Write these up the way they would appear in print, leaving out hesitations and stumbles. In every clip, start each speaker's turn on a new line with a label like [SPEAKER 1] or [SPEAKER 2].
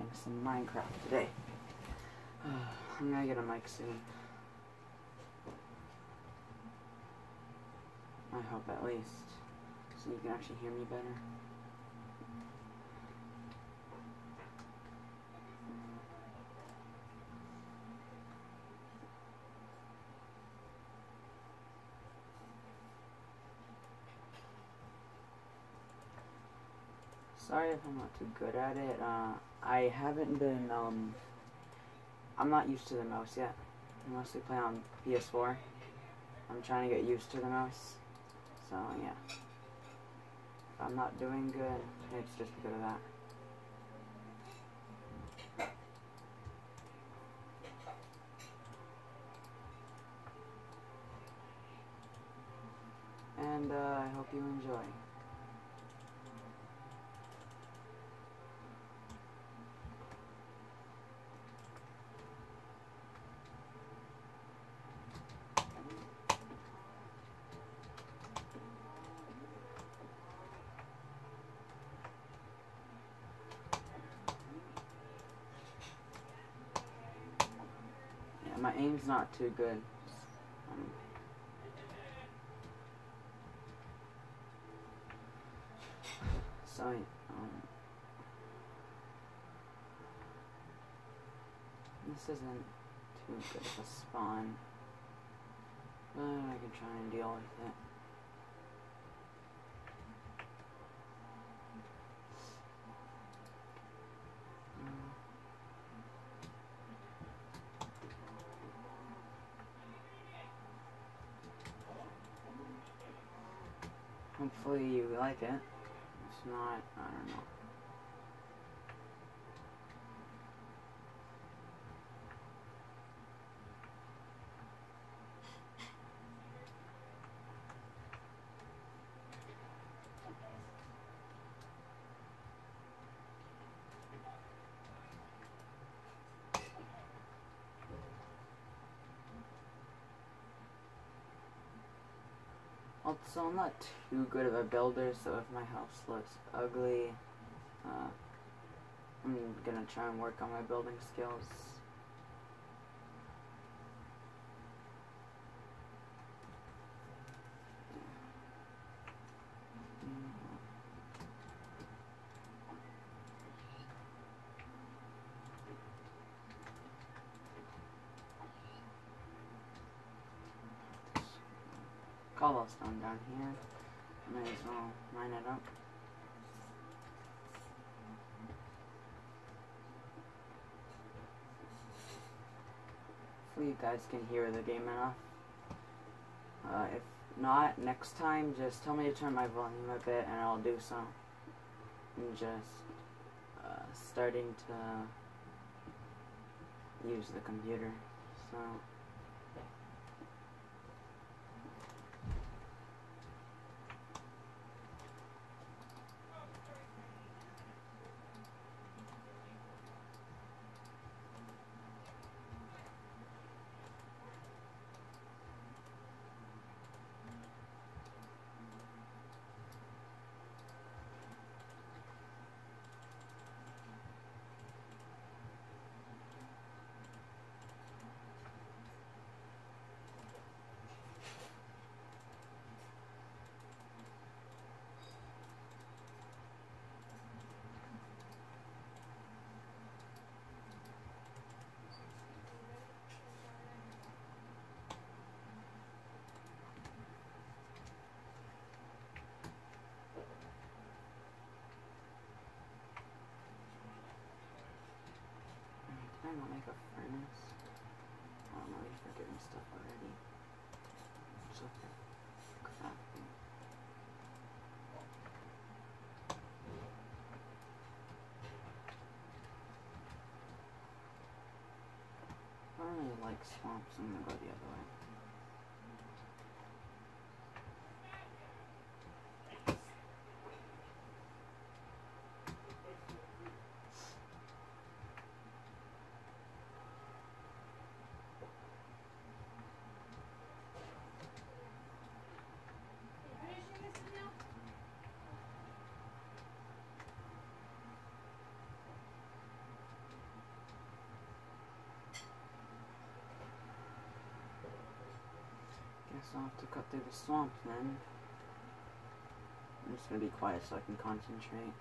[SPEAKER 1] playing some Minecraft today. I'm gonna get a mic soon. I hope at least, so you can actually hear me better. Sorry if I'm not too good at it. I haven't been, I'm not used to the mouse yet. I mostly play on PS4. I'm trying to get used to the mouse. So, yeah. If I'm not doing good, it's just because of that. And, I hope you enjoy. My aim's not too good. So, this isn't too good of a spawn, but I can try and deal with it. Hopefully you like it. If not, I don't know. Also, I'm not too good of a builder, so if my house looks ugly, I'm gonna try and work on my building skills. Cobblestone down here. Might as well mine it up. Hopefully you guys can hear the game enough. If not, next time just tell me to turn my volume a bit and I'll do so. I'm just starting to use the computer, so did I not make a furnace? Oh no, you're forgetting stuff already. It's okay. Crafting. I don't really like swamps, I'm gonna go the other way. guess I'll have to cut through the swamp then. I'm just gonna be quiet so I can concentrate.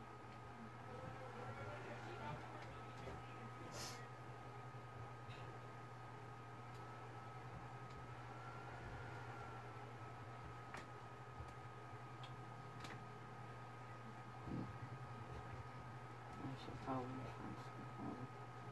[SPEAKER 1] I should probably find some home.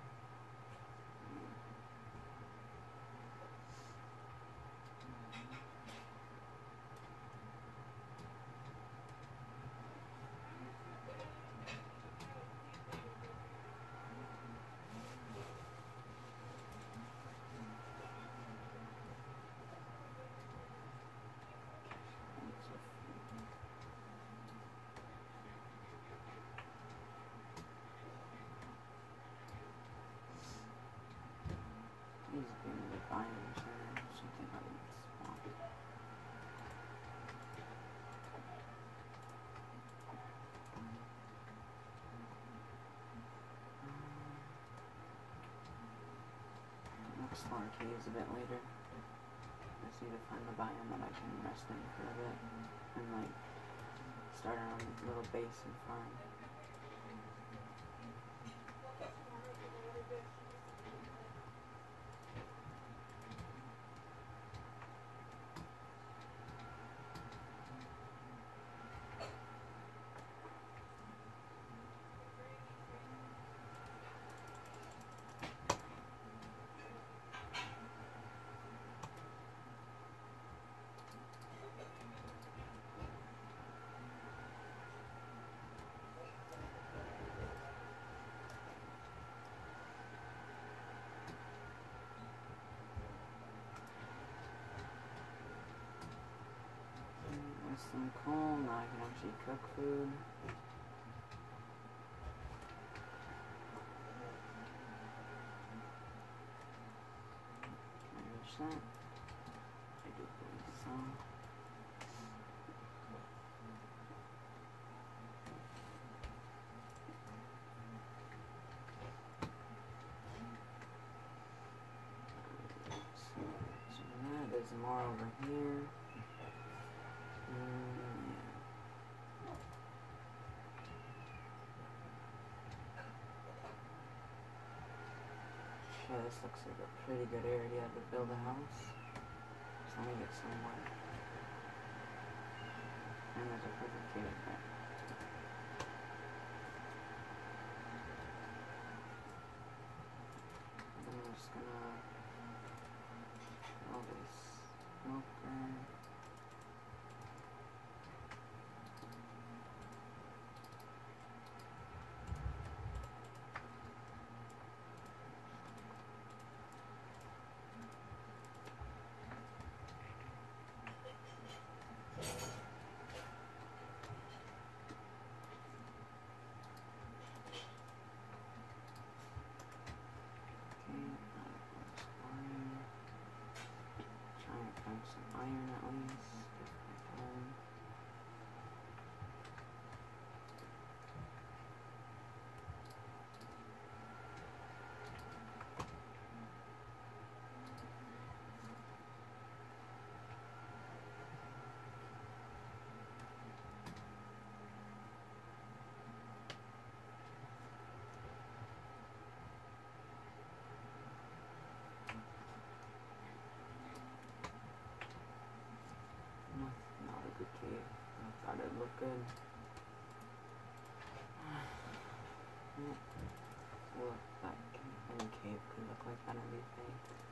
[SPEAKER 1] These are being the biomes or something out of the swamp. Explore caves a bit later. I just need to find the biome that I can rest in for a bit and like start our own little base and farm. Some coal, now I can actually cook food. Can I reach that? I do believe so. So that is more over here. Yeah, this looks like a pretty good area to build a house. So let me get some wood. And there's a perfect cave there. And I'm just gonna all this smoker. Some iron at least. Cave. I thought it'd look good. Look, that any cave could look like that, I think.